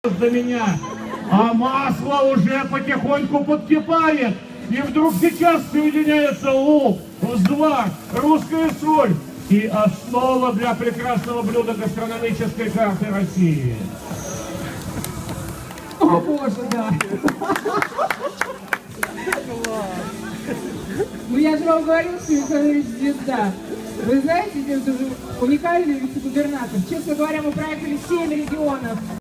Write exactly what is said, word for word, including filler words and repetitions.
до меня, а масло уже потихоньку подкипает. И вдруг сейчас соединяется лук, взвар, русская соль и основа для прекрасного блюда гастрономической карты России. О, боже, да. Ну я же вам говорила, что Михайлович звезда. Вы знаете, это же уникальный вице-губернатор. Честно говоря, мы проехали семь регионов.